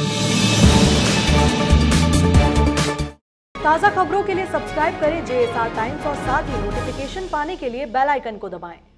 ताज़ा खबरों के लिए सब्सक्राइब करें 𝐍𝐼𝐴 टाइम्स और साथ ही नोटिफिकेशन पाने के लिए बेल आइकन को दबाएं।